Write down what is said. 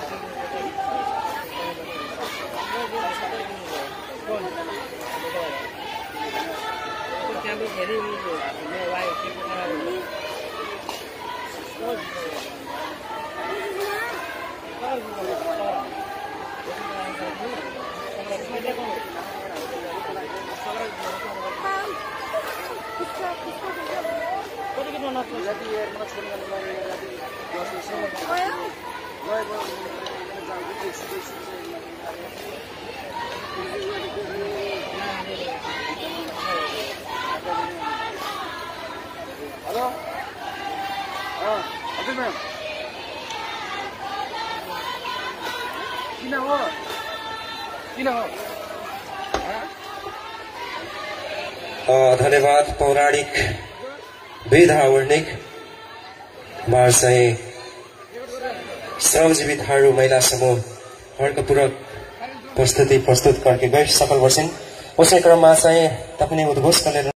Halo? हजुर ma'am किन हो धन्यवाद पौराणिक वेद वर्णिक चाहिँ श्रमजीवी थारू महिला समूह पूरक प्रस्तुत करके गए सफल वर्षिन्। उसै क्रममा चाहिँ तपाईँ उद्घोष गरेर